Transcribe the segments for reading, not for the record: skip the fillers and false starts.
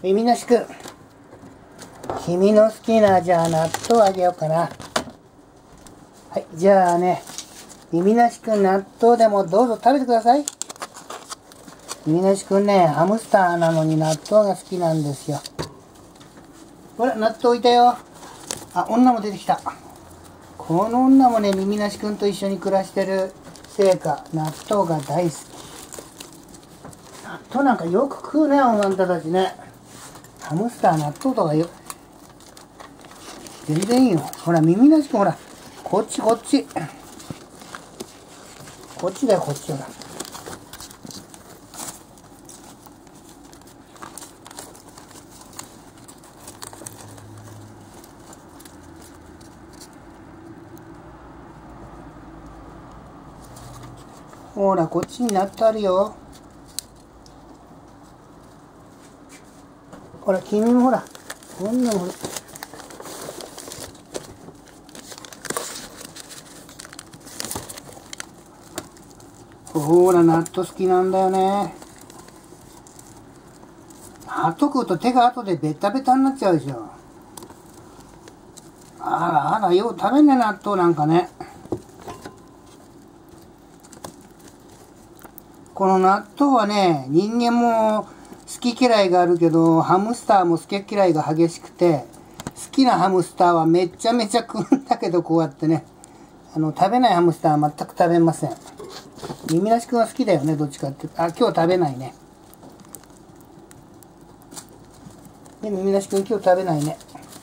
耳なしくん、君の好きなじゃあ納豆あげようかな。はい、じゃあね、耳なしくん納豆でもどうぞ食べてください。耳なしくんね、ハムスターなのに納豆が好きなんですよ。ほら、納豆いたよ。あ、女も出てきた。この女もね、耳なしくんと一緒に暮らしてるせいか、納豆が大好き。納豆なんかよく食うね、あんたたちね。ハムスター納豆とかよ。全然いいよ。ほら、耳なしくん、ほら、こっちこっち。こっちだよ、こっちほら。ほら、こっちになってあるよ。ほら、君もほら、こんなのほら。ほら、納豆好きなんだよね。納豆食うと手が後でベタベタになっちゃうでしょ。あら、よう食べんね、納豆なんかね。この納豆はね、人間も好き嫌いがあるけど、ハムスターも好き嫌いが激しくて、好きなハムスターはめちゃめちゃ食うんだけど、こうやってね。食べないハムスターは全く食べません。耳なしくんは好きだよね、どっちかって。あ、今日食べないね。耳なしくん今日食べないね。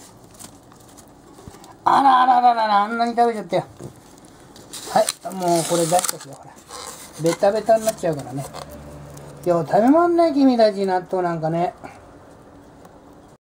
あら、あんなに食べちゃったよ。はい、もうこれ出しとくよ、ほら。ベタベタになっちゃうからね。よう食べまんね、君たち納豆なんかね。